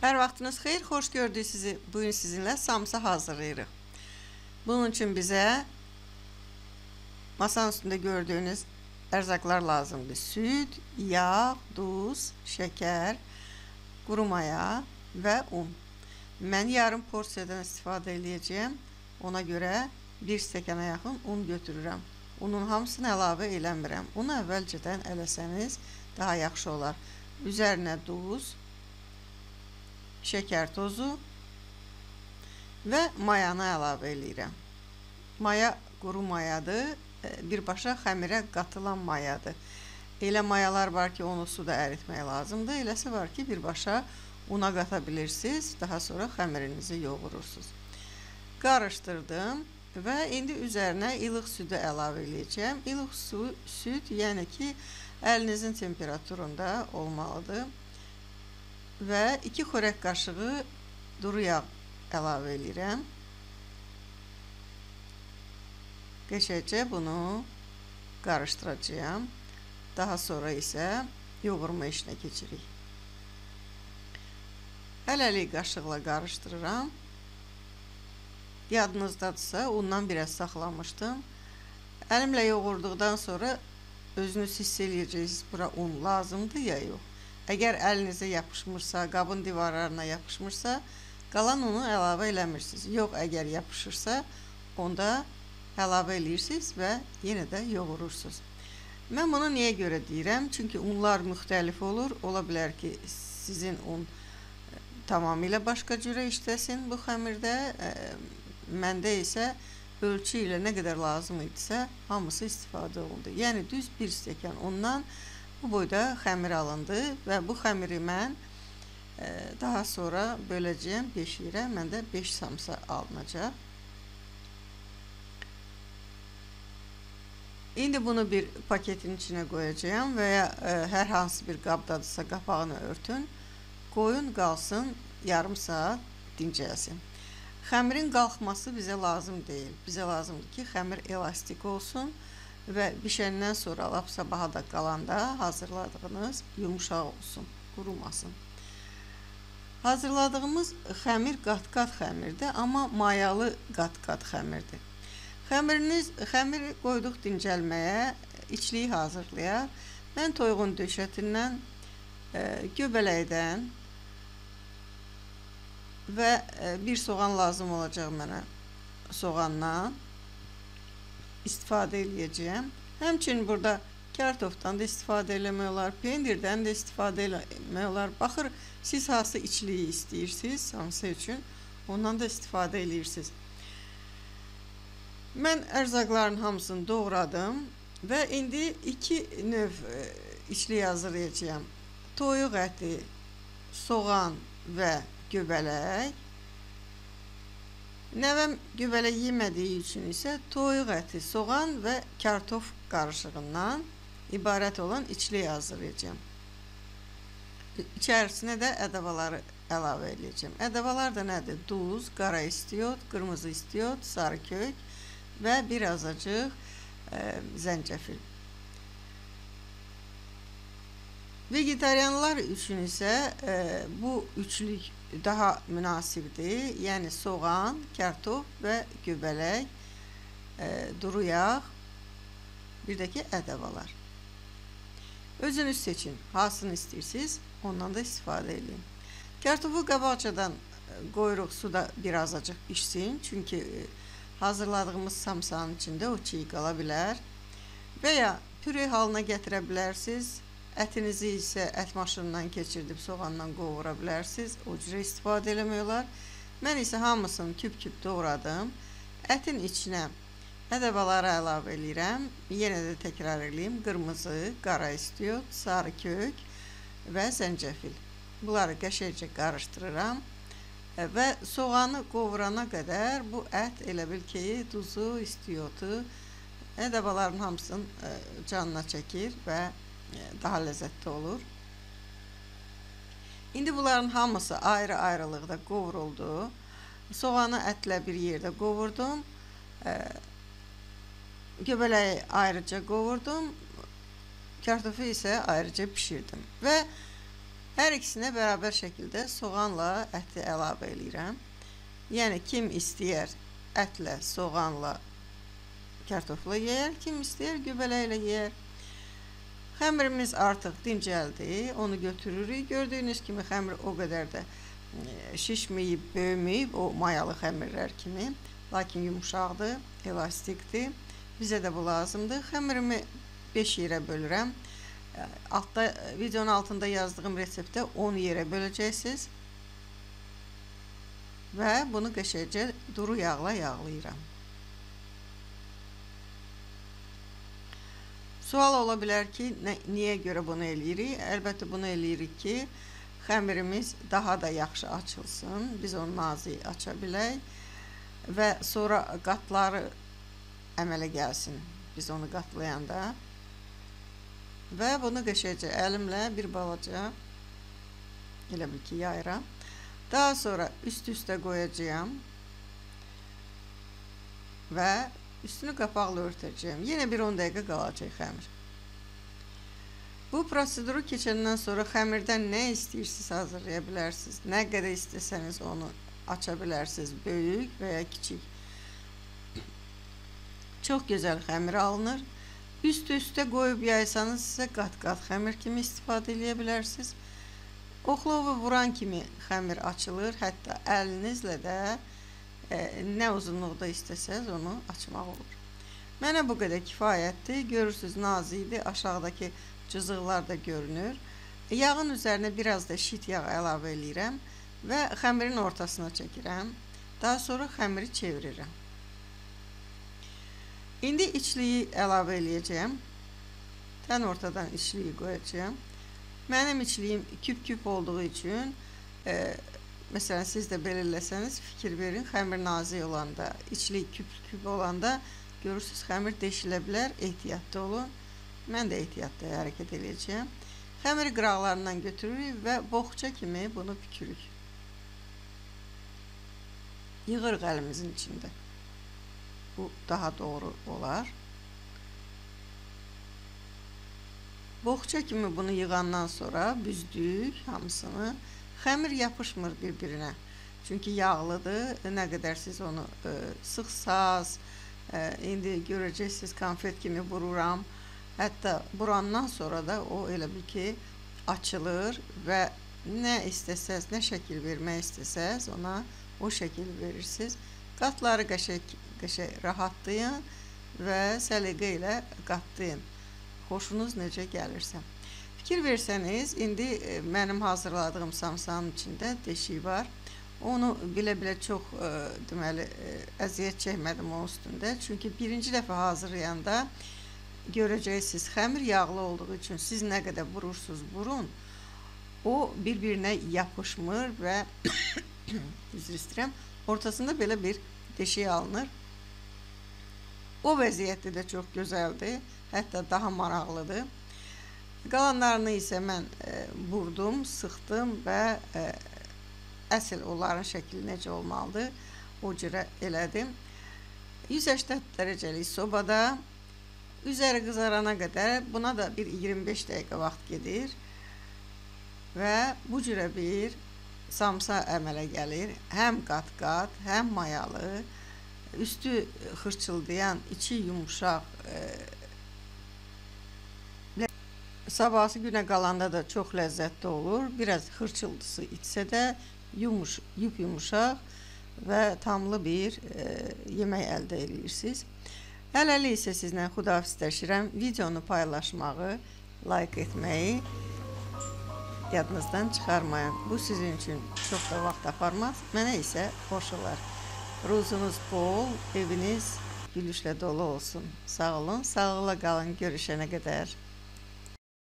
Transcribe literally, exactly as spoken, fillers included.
Hər vaxtınız xeyir, xoş gördük sizi. Bugün sizinlə samsa hazırlayırıq. Bunun için bizə masanın üstündə gördüğünüz ərzaqlar lazımdır. Süd, yağ, duz, şeker, quru maya və un. Mən yarım porsiyadan istifadə edəcəyəm. Ona görə bir stəkana yaxın un götürürəm. Unun hamısını əlavə eləmirəm. Unu əvvəlcədən eləsəniz daha yaxşı olar. Üzərinə duz, şeker tozu və mayanı əlavə eləyirəm. Maya quru mayadır, birbaşa xəmirə qatılan mayadır. Elə mayalar var ki, onu suda əritmək lazımdır. Eləsi var ki, birbaşa una qata bilirsiniz, daha sonra xəmirinizi yoğurursunuz. Qarışdırdım və indi üzərinə ilıq südü əlavə eləyəcəm. İlıq su, süd, yəni ki, əlinizin temperaturunda olmalıdır. Və iki xörək qaşığı duru yağ əlavə edirəm. Qəşəngcə bunu qarışdıracağam. Daha sonra isə yoğurma işinə keçirik. Hələlik qaşıqla qarışdırıram. Yadınızdadırsa, undan biraz saxlamışdım. Əlimlə yoğurduqdan sonra özünüz hiss eləyəcəksiniz, bura un lazımdır ya yox. Əgər əlinizə yapışmırsa, qabın divarlarına yapışmırsa, qalan unu əlavə eləmirsiniz. Yox, əgər yapışırsa, onda əlavə eləyirsiniz və yenə də yoğurursunuz. Mən bunu niyə görə deyirəm? Çünki unlar müxtəlif olur. Ola bilər ki, sizin un tamamilə başqa cürə işləsin bu xəmirdə. Məndə isə ölçü ilə nə qədər lazım idisə, hamısı istifadə olundu. Yəni, düz bir stəkan undan bu boyda xəmir alındı və bu xəmiri mən e, daha sonra böləcəyəm beş yerə. Məndə beş samsa alınacaq. İndi bunu bir paketin içine qoyacağım və ya e, hər hansı bir qabdadırsa qapağını örtün. Qoyun qalsın, yarım saat dincəlsin. Xəmirin qalxması bizə lazım deyil. Bizə lazımdır ki, xəmir elastik olsun və bişəndən sonra lap sabaha da qalanda hazırladığınız yumuşaq olsun, qurumasın. Hazırladığımız xəmir qat-qat xəmirdir, amma mayalı qat-qat xəmirdir. Xəmiriniz, xəmiri qoyduq dincəlməyə, içliyi hazırlayaq. Mən toyuğun döşətindən, e, göbələkdən və e, bir soğan lazım olacaq mənə soğandan istifadə eləyəcəyəm. Həmçinin burada kartofdan da istifadə eləmək olar, pendirdən də istifadə eləmək olar. Baxır, siz hansı içliyi istəyirsiniz, hansı üçün, ondan da istifadə eləyirsiniz. Mən ərzaqların hamısını doğradım və indi iki növ içlik hazırlayacağım. Toyuq əti, soğan və göbələk. Nəvəm göbələk yemədiyi üçün isə toyuq əti, soğan və kartof qarışığından ibarət olan içlik hazırlayacağım. İçərisinə də ədəvaları əlavə edəcəm. Ədəvalar da nədir? Duz, qara istiot, qırmızı istiot, sarı kök və bir azacıq e, zəncəfil. Vegetarianlar üçün isə e, bu üçlük daha münasibdir. Yəni soğan, kartof və göbələk, e, duru yağ, bir də ki ədəvalar. Özünüz seçin. Hansını istəyirsiniz, ondan da istifadə edin. Kartofu qabaqcadan qoyuruq suda bir azacıq pişsin. Çünki e, hazırladığımız samsanın içində o çiğ qala bilər. Və ya püre halına gətirə bilərsiniz. Ətinizi isə ət maşınından keçirdib soğandan qovura bilərsiniz. O cürə istifadə eləmək olar. Mən isə hamısını küp-küp doğradım. Ətin içinə ədəvaları əlavə eləyirəm. Yenə də təkrar eləyim. Qırmızı, qara istiot, sarı kök və zəncəfil. Bunları qəşəngcə qarışdırıram. Və soğanı qovurana qədər bu ət elə bil ki, duzu, istiotu, ədəvaların hamısını canına çəkir və daha ləzzətli olur. İndi bunların hamısı ayrı-ayrılıqda qovuruldu. Soğanı ətlə bir yerdə qovurdum. Göbələyi ayrıca qovurdum. Kartofu isə ayrıca pişirdim. Və Hər ikisinə bərabər şəkildə soğanla əti əlavə edirəm. Yəni kim istəyər ətlə, soğanla, kartofla yeyər, kim istəyər göbələklə yeyər. Xəmirimiz artıq dincəldi, onu götürürük. Gördüyünüz kimi xəmir o qədər də şişməyib, böyüməyib, o mayalı xəmirlər kimi. Lakin yumuşaqdır, elastikdir. Bizə də bu lazımdır. Xəmirimi beş yerə bölürəm. Altda, videonun altında yazdığım reseptdə on yerə böləcəksiniz. Və bunu qəşəngcə duru yağla yağlayıram. Sual ola bilər ki, niyə görə bunu eləyirik? Əlbəttə bunu eləyirik ki, xəmirimiz daha da yaxşı açılsın. Biz onu nazik aça bilək və sonra qatları əmələ gəlsin. Biz onu qatlayanda və bunu qəşəngcə əlimlə bir balaca elə bil ki yayıram. Daha sonra üst-üstə qoyacağam və üstünü qapaqla örtəcəyim. Yenə bir on dəqiqə qalacaq xəmir. Bu proseduru keçəndən sonra xəmirdən nə istəyirsiniz hazırlaya bilərsiniz. Nə qədər istəsəniz onu aça bilərsiniz. Böyük və ya kiçik. Çox gözəl xəmir alınır. Üst-üstə qoyub yaysanız sizə qat-qat xəmir kimi istifadə edə bilərsiniz. Oxlovu vuran kimi xəmir açılır. Hətta əlinizlə də e, nə uzunluqda istəsəz onu açmaq olur. Mənə bu qədər kifayətdir. Görürsünüz nazikdir. Aşağıdakı cızıqlar da görünür. Yağın üzərinə biraz da şit yağ əlavə edirəm və xəmirin ortasına çəkirəm. Daha sonra xəmiri çevirirəm. İndi içliyi əlavə eləyəcəyəm. Tən ortadan içliyi qoyacağım. Mənim içliyim küp-küp olduğu üçün e, məsələn siz də belirləsəniz fikir verin. Xəmir nazik olanda, içlik küp-küp olanda görürsünüz xəmir deşilə bilər. Ehtiyatlı olun. Mən də ehtiyatlı hərəkət edəcəyəm. Xəmiri qıraqlarından götürürük və boğça kimi bunu bükürük. Yığırıq əlimizin içində. Bu daha doğru olar. Boğça kimi bunu yığandan sonra büzdük hamısını. Xəmir yapışmır bir-birinə. Çünki yağlıdır. Nə qədər siz onu e, sıxsaz, e, indi görəcəksiniz konfet kimi vururam. Hətta burandan sonra da o elə bil ki açılır və nə istəsəz, nə şəkil vermək istəsəz ona o şəkil verirsiniz. Qatları qəşəng, qəşəng rahatlayın və səliqə ilə qatlayın. Xoşunuz necə gəlirsə. Fikir versəniz, indi mənim hazırladığım samsanın içində deşik var. Onu bilə-bilə çox e, deməli e, əziyyət çəkmədim onun üstündə. Çünki birinci dəfə hazırlayanda görəcəksiniz, xəmir yağlı olduğu üçün siz nə qədər vurursunuz, vurun. O bir-birinə yapışmır və üzr istəyirəm, ortasında belə bir deşik alınır. O vəziyyətdə də çox gözəldir, hətta daha maraqlıdır. Qalanlarını isə mən e, vurdum, sıxdım və e, əsl onların şəkli necə olmalıdır, o cürə elədim. yüz səksən dərəcəlik sobada üzəri qızarana qədər buna da bir iyirmi beş dəqiqə vaxt gedir və bu cürə bir samsa əmələ gəlir. Həm qat-qat, həm mayalı, üstü xırçıldayan, içi yumuşaq. E, sabahsı günə qalanda da çox ləzzətli olur. Biraz xırçıldısı içsə də yumuş, yup yumuşaq və tamlı bir e, yemək əldə edirsiniz. Hələlik isə sizlə xudahafizləşirəm. Videonu paylaşmağı, like etməyi yadınızdan çıxarmayın. Bu sizin üçün çox da vaxt aparmaz. Mənə isə xoş olar. Ruzunuz bol, eviniz gülüşlə dolu olsun. Sağ olun, sağlıqla qalın. Görüşənə qədər.